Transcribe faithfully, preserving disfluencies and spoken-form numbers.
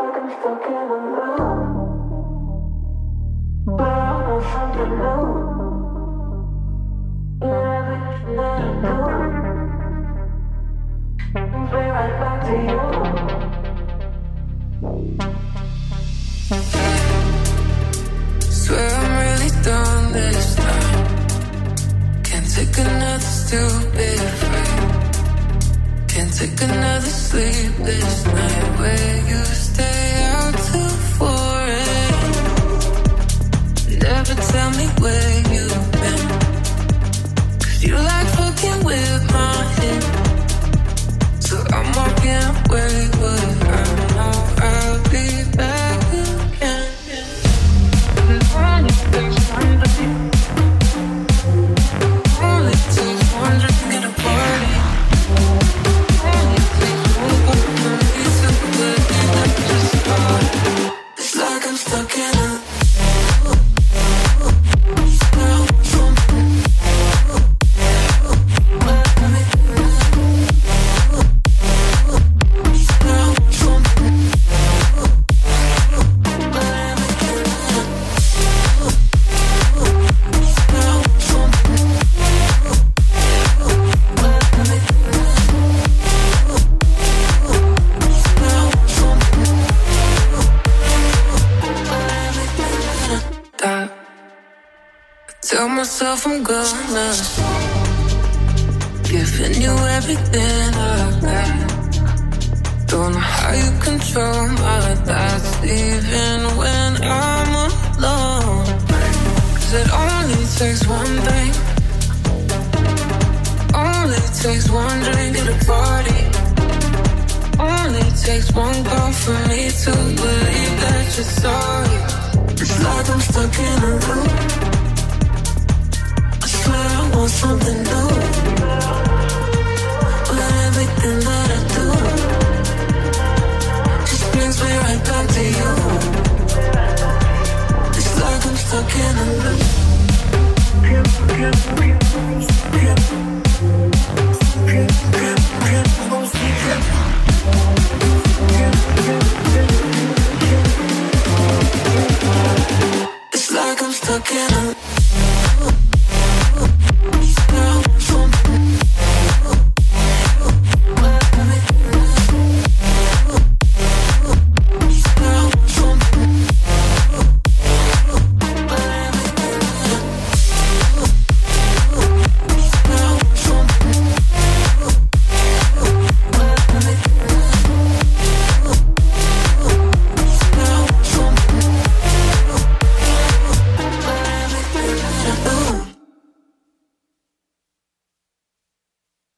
Tell myself I'm gonna giving you everything I got. Don't know how you control my thoughts, even when I'm alone. Cause it only takes one thing, only takes one drink at a party, only takes one call for me to believe that you're sorry. It's like I'm stuck in a loop. I want something new, but everything that I do just brings me right back to you. It's like I'm stuck in a loop. It's like I'm stuck in a loop.